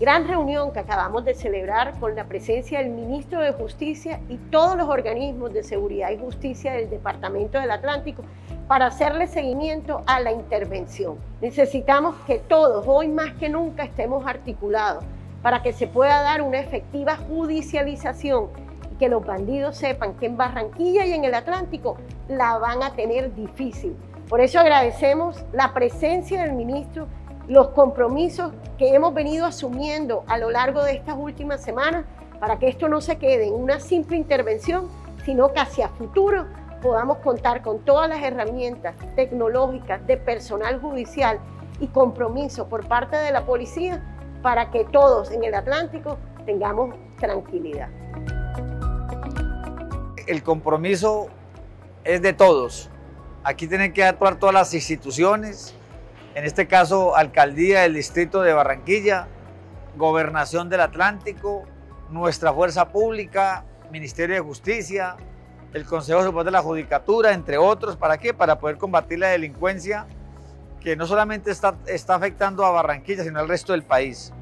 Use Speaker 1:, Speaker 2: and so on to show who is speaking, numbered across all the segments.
Speaker 1: gran reunión que acabamos de celebrar con la presencia del Ministro de Justicia y todos los organismos de seguridad y justicia del Departamento del Atlántico para hacerle seguimiento a la intervención. Necesitamos que todos, hoy más que nunca, estemos articulados para que se pueda dar una efectiva judicialización y que los bandidos sepan que en Barranquilla y en el Atlántico la van a tener difícil. Por eso agradecemos la presencia del ministro, los compromisos que hemos venido asumiendo a lo largo de estas últimas semanas para que esto no se quede en una simple intervención, sino que hacia futuro podamos contar con todas las herramientas tecnológicas de personal judicial y compromiso por parte de la policía para que todos en el Atlántico tengamos tranquilidad.
Speaker 2: El compromiso es de todos. Aquí tienen que actuar todas las instituciones, en este caso Alcaldía del Distrito de Barranquilla, Gobernación del Atlántico, nuestra Fuerza Pública, Ministerio de Justicia, el Consejo Superior de la Judicatura, entre otros. ¿Para qué? Para poder combatir la delincuencia que no solamente está afectando a Barranquilla, sino al resto del país.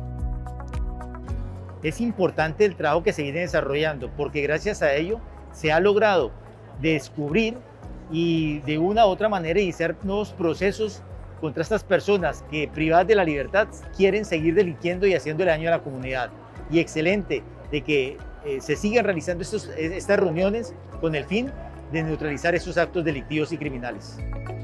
Speaker 3: Es importante el trabajo que se viene desarrollando, porque gracias a ello se ha logrado descubrir y de una u otra manera iniciar nuevos procesos contra estas personas que, privadas de la libertad, quieren seguir delinquiendo y haciéndole daño a la comunidad. Y excelente de que se sigan realizando estas reuniones con el fin de neutralizar estos actos delictivos y criminales.